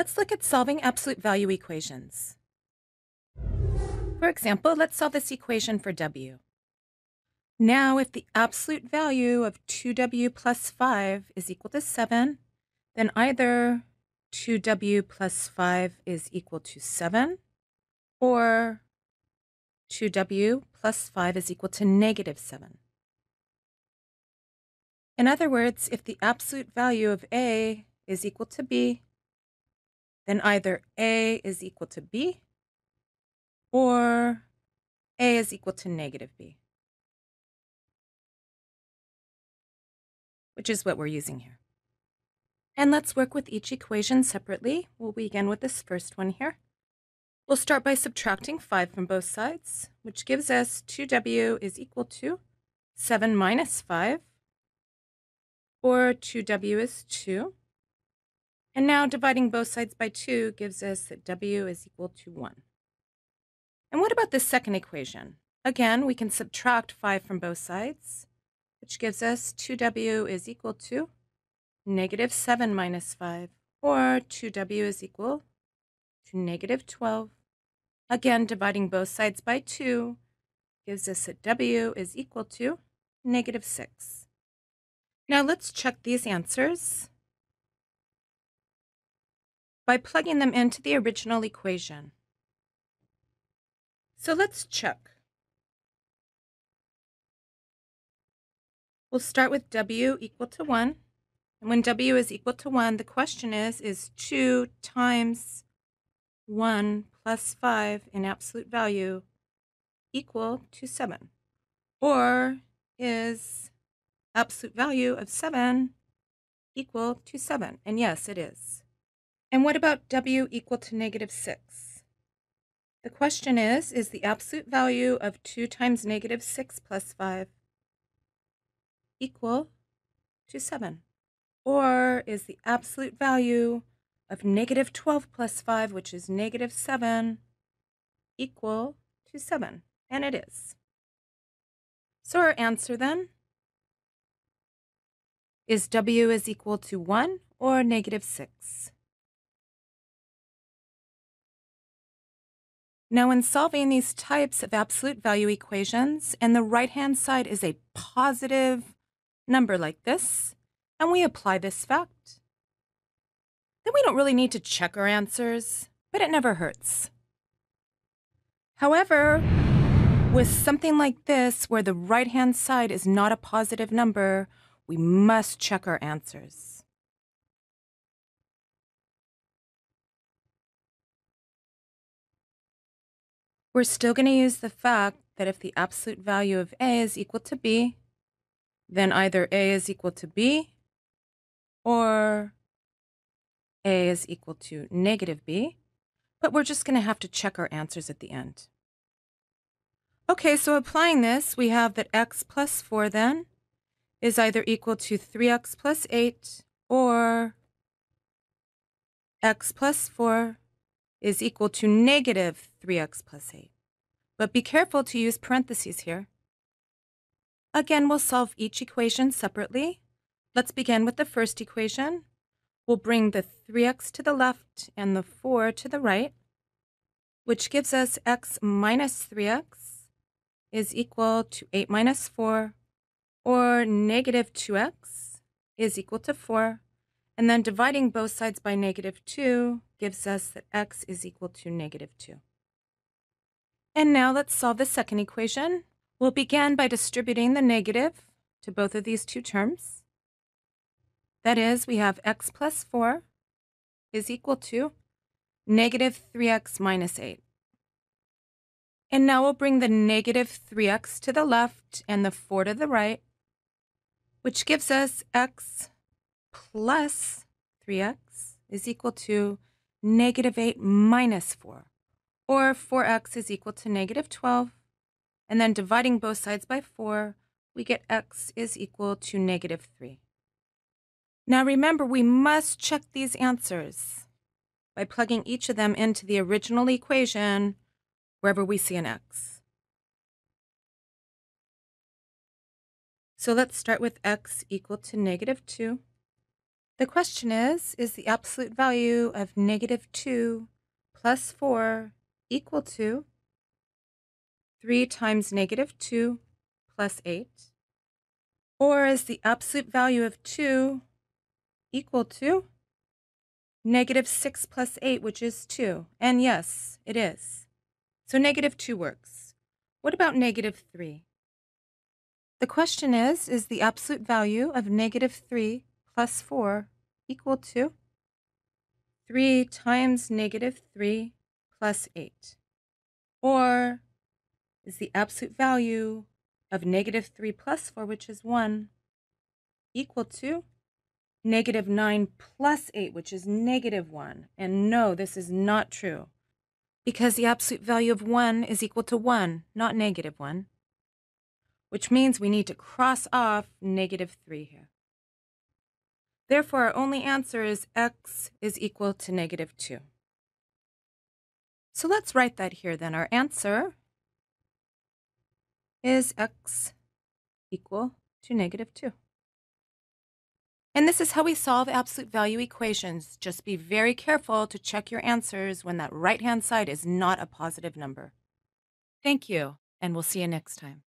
Let's look at solving absolute value equations. For example, let's solve this equation for W. Now, if the absolute value of 2W plus 5 is equal to 7, then either 2W plus 5 is equal to 7, or 2W plus 5 is equal to negative 7. In other words, if the absolute value of A is equal to B, then either A is equal to B, or A is equal to negative B, which is what we're using here. And let's work with each equation separately. We'll begin with this first one here. We'll start by subtracting 5 from both sides, which gives us 2W is equal to 7 minus 5, or 2W is 2. And now dividing both sides by 2 gives us that W is equal to 1. And what about this second equation? Again, we can subtract 5 from both sides, which gives us 2W is equal to negative 7 minus 5, or 2W is equal to negative 12. Again, dividing both sides by 2 gives us that W is equal to negative 6. Now let's check these answers by plugging them into the original equation. So let's check. We'll start with W equal to 1. And when W is equal to 1, the question is 2 times 1 plus 5 in absolute value equal to 7? Or is absolute value of 7 equal to 7? And yes, it is. And what about W equal to negative 6? The question is the absolute value of 2 times negative 6 plus 5 equal to 7? Or is the absolute value of negative 12 plus 5, which is negative 7, equal to 7? And it is. So our answer then is W is equal to 1 or negative 6. Now, in solving these types of absolute value equations, and the right-hand side is a positive number like this, and we apply this fact, then we don't really need to check our answers, but it never hurts. However, with something like this, where the right-hand side is not a positive number, we must check our answers. We're still going to use the fact that if the absolute value of A is equal to B, then either A is equal to B, or A is equal to negative B, but we're just going to have to check our answers at the end. Okay, so applying this, we have that x plus 4 then is either equal to 3x plus 8, or x plus 4 is equal to negative 3x plus 8. But be careful to use parentheses here. Again, we'll solve each equation separately. Let's begin with the first equation. We'll bring the 3x to the left and the 4 to the right, which gives us x minus 3x is equal to 8 minus 4, or negative 2x is equal to 4. And then dividing both sides by negative 2 gives us that x is equal to negative 2. And now let's solve the second equation. We'll begin by distributing the negative to both of these two terms. That is, we have x plus 4 is equal to negative 3x minus 8. And now we'll bring the negative 3x to the left and the 4 to the right, which gives us x plus 3x is equal to negative 8 minus 4, or 4x is equal to negative 12. And then dividing both sides by 4, we get x is equal to negative 3. Now remember, we must check these answers by plugging each of them into the original equation wherever we see an x. So let's start with x equal to negative 2. The question is the absolute value of -2 plus 4 equal to 3 times -2 plus 8? Or is the absolute value of 2 equal to -6 plus 8, which is 2? And yes, it is. So -2 works. What about -3? The question is the absolute value of -3 plus 4 equal to 3 times -3 plus 8? Or is the absolute value of -3 plus 4, which is 1, equal to -9 plus 8, which is -1? And no, this is not true, because the absolute value of 1 is equal to 1, not -1, which means we need to cross off -3 here. Therefore, our only answer is x is equal to -2. So let's write that here then. Our answer is x equal to -2. And this is how we solve absolute value equations. Just be very careful to check your answers when that right-hand side is not a positive number. Thank you, and we'll see you next time.